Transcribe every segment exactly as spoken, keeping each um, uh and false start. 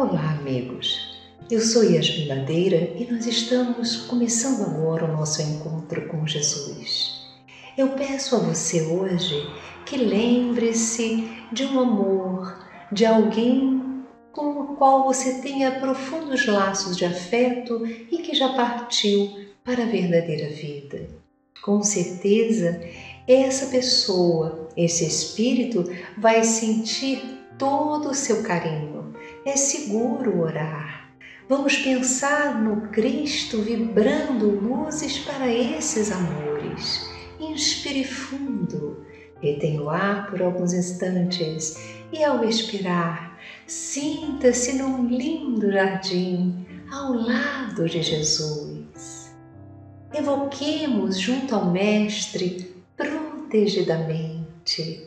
Olá, amigos! Eu sou Yasmin Madeira e nós estamos começando agora o nosso encontro com Jesus. Eu peço a você hoje que lembre-se de um amor, de alguém com o qual você tenha profundos laços de afeto e que já partiu para a verdadeira vida. Com certeza, essa pessoa, esse espírito, vai sentir todo o seu carinho. É seguro orar. Vamos pensar no Cristo vibrando luzes para esses amores. Inspire fundo, retenha o ar por alguns instantes e, ao expirar, sinta-se num lindo jardim ao lado de Jesus. Evoquemos junto ao Mestre protegidamente,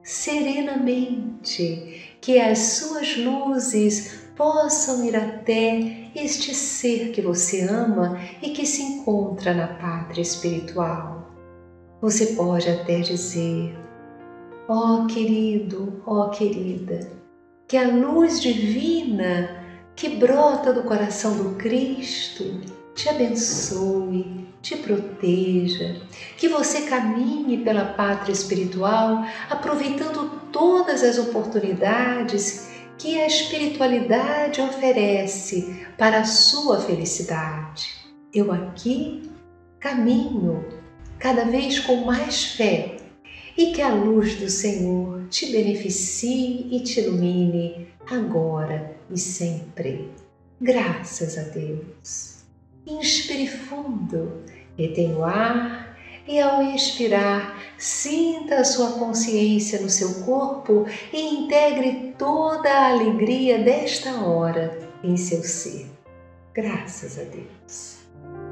serenamente, que as suas luzes possam ir até este ser que você ama e que se encontra na pátria espiritual. Você pode até dizer: ó querido, ó querida, que a luz divina que brota do coração do Cristo te abençoe, te proteja, que você caminhe pela pátria espiritual, aproveitando todas as oportunidades que a espiritualidade oferece para a sua felicidade. Eu aqui caminho cada vez com mais fé e que a luz do Senhor te beneficie e te ilumine agora e sempre. Graças a Deus. Inspire fundo, retenha o ar e, ao expirar, sinta a sua consciência no seu corpo e integre toda a alegria desta hora em seu ser. Graças a Deus.